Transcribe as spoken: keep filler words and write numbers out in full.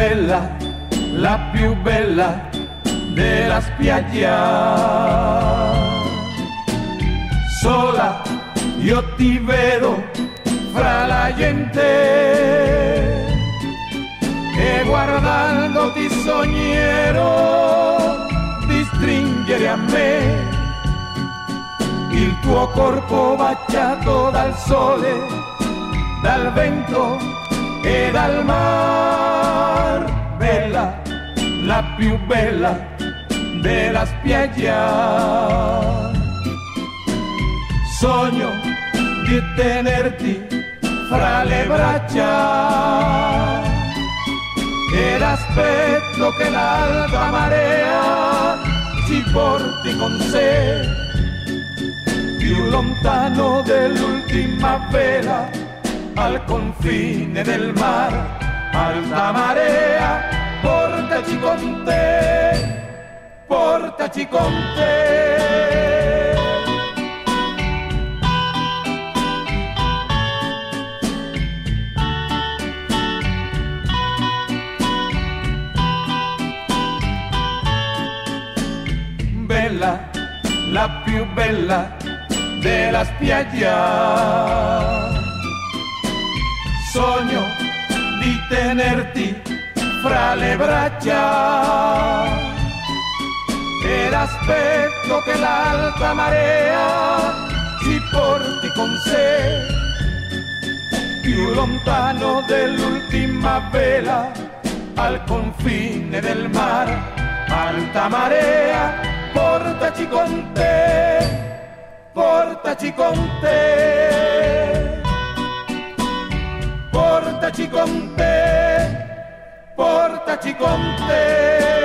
bella, la più bella della spiaggia. Sola io ti vedo fra la gente e guardandoti sognerò di stringere a me il tuo corpo baciato dal sole, dal vento e dal mar. Bella, la più bella della spiaggia. Sogno di tenerti fra le braccia ed aspetto che l'alta marea ci porti con sé più lontano dell'ultima vela, al confine del mar. Alta marea, portaci con te, portaci con te. Bella, la più bella della spiaggia. Sogno di tenerti fra le braccia ed aspetto che l'alta marea ci porti con sé più lontano dell'ultima vela, al confine del mar. Alta marea, portaci con te, portaci con te, portaci con te, portaci con te.